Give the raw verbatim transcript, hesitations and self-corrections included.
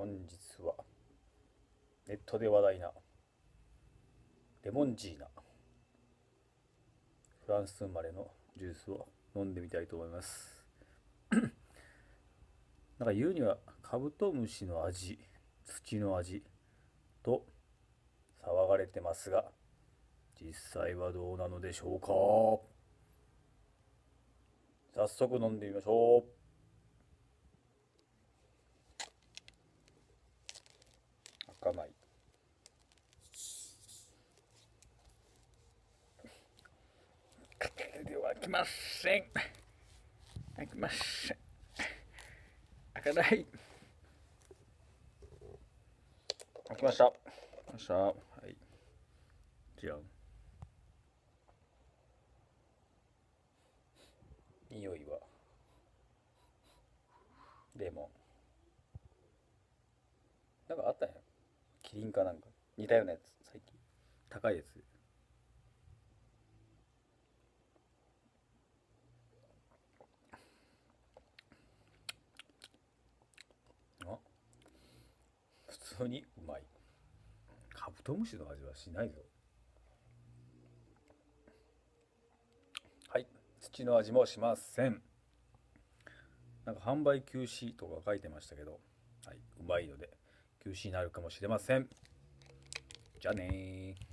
本日はネットで話題なレモンジーナフランス生まれのジュースを飲んでみたいと思います。なんか言うにはカブトムシの味、土の味と騒がれてますが、実際はどうなのでしょうか。早速飲んでみましょう。赤米。片手ではきません。開きません。開かない。開きました。開きました。はい。じゃん。匂いはレモン。なんかあったんや。キリンかなんか。似たようなやつ、最近。高いやつ。あ、普通にうまい。カブトムシの味はしないぞ。はい。土の味もしません。なんか販売休止とか書いてましたけど、はい、うまいので休止になるかもしれません。じゃあねー。